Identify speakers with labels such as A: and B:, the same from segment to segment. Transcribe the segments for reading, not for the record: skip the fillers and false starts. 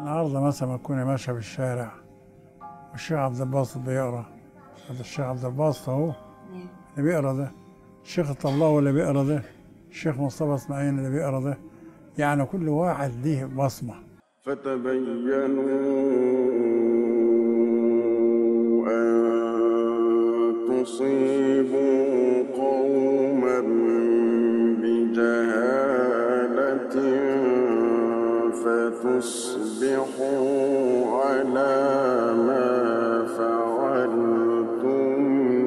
A: النهارده مثلا ما تكوني ماشيه في الشارع والشيخ عبد الباسط بيقرا، هذا الشيخ عبد الباسط اهو اللي بيقرا ده، الشيخ الطلاوي اللي بيقرا ده، الشيخ مصطفى اسماعيل اللي بيقرا ده، يعني كل واحد ليه بصمه.
B: فتبينوا أن تصيبوا قوما بجهالة فتصبحوا على ما فعلتم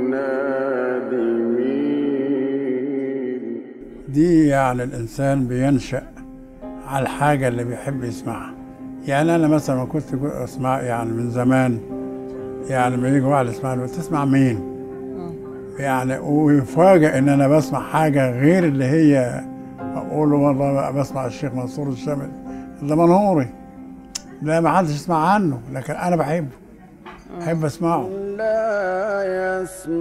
B: نادمين.
A: دي يعني الانسان بينشأ على الحاجه اللي بيحب يسمعها. يعني انا مثلا كنت اسمع يعني من زمان، يعني لما يجي واحد يسمعني بتسمع مين؟ يعني ويفاجئ ان انا بسمع حاجه غير اللي هي اقول له والله بسمع الشيخ منصور الشامل الدمنهوري، لا ما حدش يسمع عنه، لكن انا بحب اسمعه.
B: لا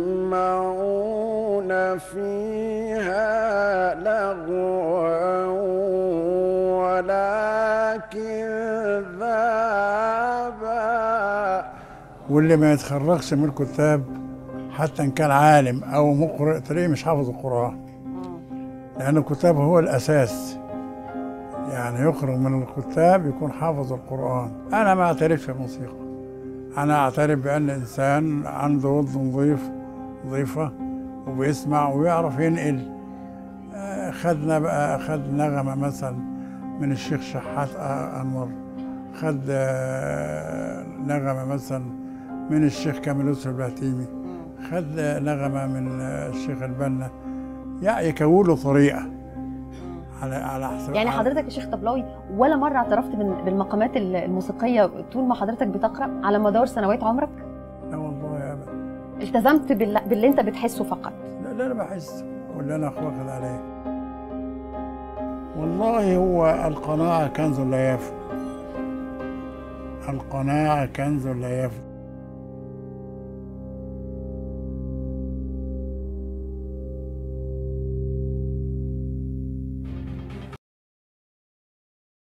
B: يسمعون فيها لغوا ولا كذابا.
A: واللي ما يتخرجش من الكتاب حتى ان كان عالم او مقرئ تلاقيه مش حافظ القران، لان الكتاب هو الاساس. يعني يخرج من الكتاب يكون حافظ القران. انا ما اعترفش بالموسيقى، انا اعترف بان انسان عنده ود نظيفه وبيسمع ويعرف ينقل. خدنا بقى، خد نغمه مثلا من الشيخ شحات انور، خد نغمه مثلا من الشيخ كامل يوسف البهتيمي، خد نغمه من الشيخ البنا، يعني يكون له طريقه على حسب.
C: يعني حضرتك يا شيخ طبلاوي ولا مرة اعترفت بالمقامات الموسيقية طول ما حضرتك بتقرأ على مدار سنوات عمرك؟
A: لا والله يا أبدا.
C: التزمت باللي انت بتحسه فقط؟
A: لا انا بحس واللي انا واخد عليه. والله هو القناعة كنز لا يفنى، القناعة كنز لا يفنى.